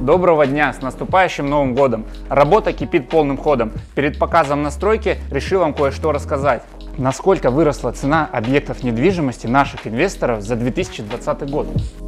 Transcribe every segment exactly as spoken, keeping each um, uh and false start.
Доброго дня! С наступающим Новым годом! Работа кипит полным ходом. Перед показом настройки решил вам кое-что рассказать. Насколько выросла цена объектов недвижимости наших инвесторов за две тысячи двадцатый год.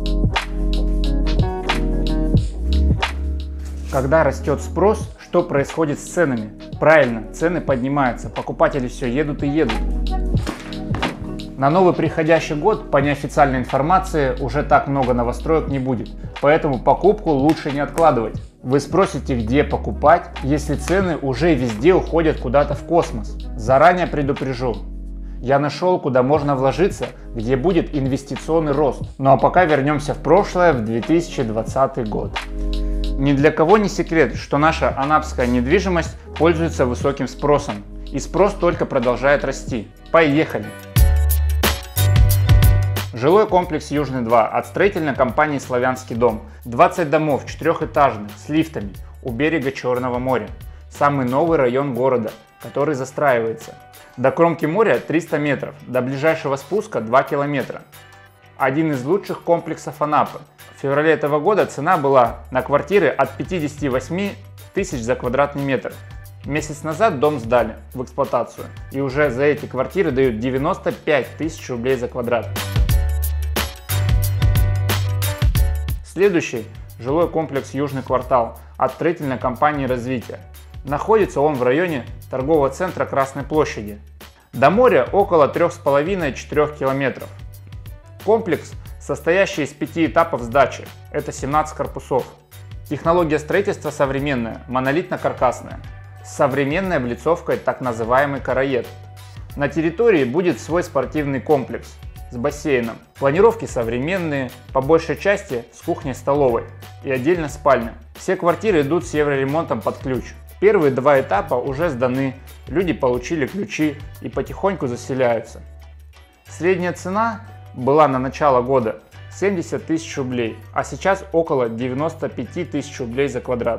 Когда растет спрос, что происходит с ценами? Правильно, цены поднимаются, покупатели все едут и едут. На новый приходящий год, по неофициальной информации, уже так много новостроек не будет, поэтому покупку лучше не откладывать. Вы спросите, где покупать, если цены уже везде уходят куда-то в космос. Заранее предупрежу. Я нашел, куда можно вложиться, где будет инвестиционный рост. Ну а пока вернемся в прошлое, в две тысячи двадцатый год. Ни для кого не секрет, что наша анапская недвижимость пользуется высоким спросом. И спрос только продолжает расти. Поехали! Жилой комплекс Южный два от строительной компании «Славянский дом». двадцать домов, четырехэтажных, с лифтами, у берега Черного моря. Самый новый район города, который застраивается. До кромки моря триста метров, до ближайшего спуска два километра. Один из лучших комплексов Анапы. В феврале этого года цена была на квартиры от пятидесяти восьми тысяч за квадратный метр. Месяц назад дом сдали в эксплуатацию, и уже за эти квартиры дают девяносто пять тысяч рублей за квадрат. Следующий – жилой комплекс «Южный квартал» от строительной компании «Развитие». Находится он в районе торгового центра Красной площади. До моря около трёх с половиной — четырёх километров. Комплекс, состоящий из пяти этапов сдачи, это семнадцать корпусов. Технология строительства современная, монолитно-каркасная, с современной облицовкой, так называемый караед. На территории будет свой спортивный комплекс с бассейном. Планировки современные, по большей части с кухней-столовой и отдельно спальня. Все квартиры идут с евроремонтом под ключ. Первые два этапа уже сданы, люди получили ключи и потихоньку заселяются. Средняя цена была на начало года семьдесят тысяч рублей, а сейчас около девяноста пяти тысяч рублей за квадрат.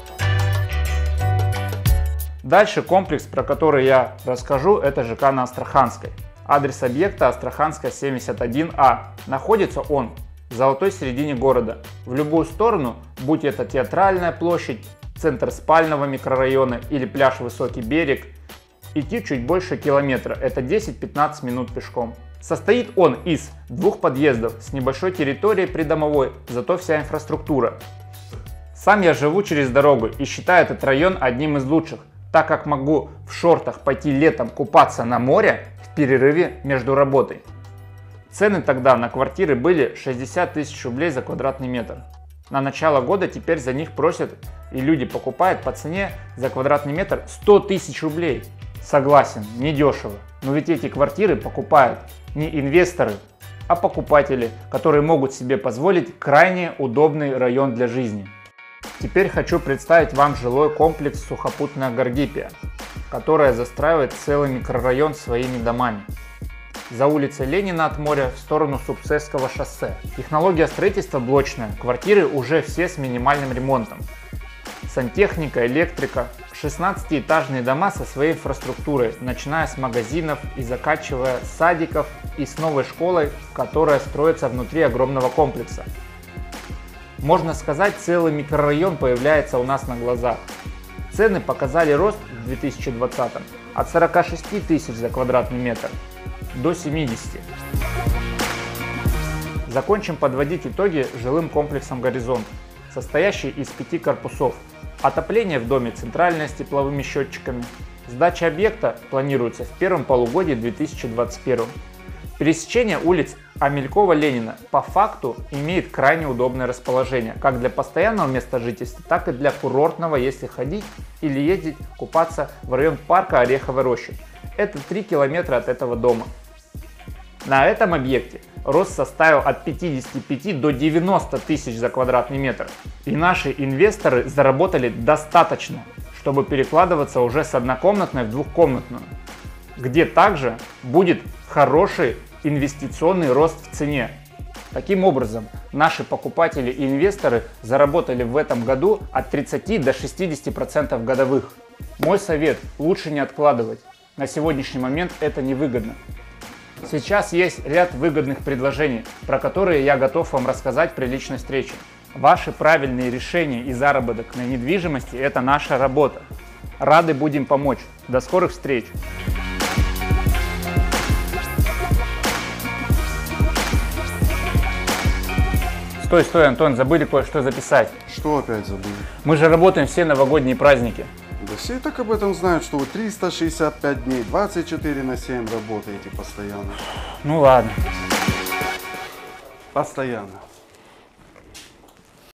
Дальше комплекс, про который я расскажу, это ЖК на Астраханской. Адрес объекта Астраханская семьдесят один А. Находится он в золотой середине города. В любую сторону, будь это Театральная площадь, центр спального микрорайона или пляж Высокий берег, идти чуть больше километра, это десять-пятнадцать минут пешком. Состоит он из двух подъездов с небольшой территорией придомовой, зато вся инфраструктура. Сам я живу через дорогу и считаю этот район одним из лучших, так как могу в шортах пойти летом купаться на море в перерыве между работой. Цены тогда на квартиры были шестьдесят тысяч рублей за квадратный метр. На начало года теперь за них просят и люди покупают по цене за квадратный метр сто тысяч рублей. Согласен, недешево, но ведь эти квартиры покупают не инвесторы, а покупатели, которые могут себе позволить крайне удобный район для жизни. Теперь хочу представить вам жилой комплекс Сухопутная Гордипия, которая застраивает целый микрорайон своими домами. За улицей Ленина от моря в сторону Сукцевского шоссе. Технология строительства блочная, квартиры уже все с минимальным ремонтом. Сантехника, электрика, шестнадцатиэтажные дома со своей инфраструктурой, начиная с магазинов и заканчивая садиков и с новой школой, которая строится внутри огромного комплекса. Можно сказать, целый микрорайон появляется у нас на глазах. Цены показали рост в две тысячи двадцатом от сорока шести тысяч за квадратный метр до семидесяти. Закончим подводить итоги жилым комплексом «Горизонт», состоящий из пяти корпусов. Отопление в доме центральное с тепловыми счетчиками. Сдача объекта планируется в первом полугодии две тысячи двадцать первого. Пересечение улиц Амелькова-Ленина по факту имеет крайне удобное расположение, как для постоянного места жительства, так и для курортного, если ходить или ездить купаться в район парка Ореховой рощи. Это три километра от этого дома. На этом объекте рост составил от пятидесяти пяти до девяноста тысяч за квадратный метр. И наши инвесторы заработали достаточно, чтобы перекладываться уже с однокомнатной в двухкомнатную, где также будет хороший инвестиционный рост в цене. Таким образом, наши покупатели и инвесторы заработали в этом году от тридцати до шестидесяти процентов годовых. Мой совет – лучше не откладывать. На сегодняшний момент это невыгодно. Сейчас есть ряд выгодных предложений, про которые я готов вам рассказать при личной встрече. Ваши правильные решения и заработок на недвижимости – это наша работа. Рады будем помочь. До скорых встреч! Стой, стой, Антон, забыли кое-что записать. Что опять забыли? Мы же работаем все новогодние праздники. Да все и так об этом знают, что вы триста шестьдесят пять дней, двадцать четыре на семь работаете постоянно. Ну ладно. Постоянно.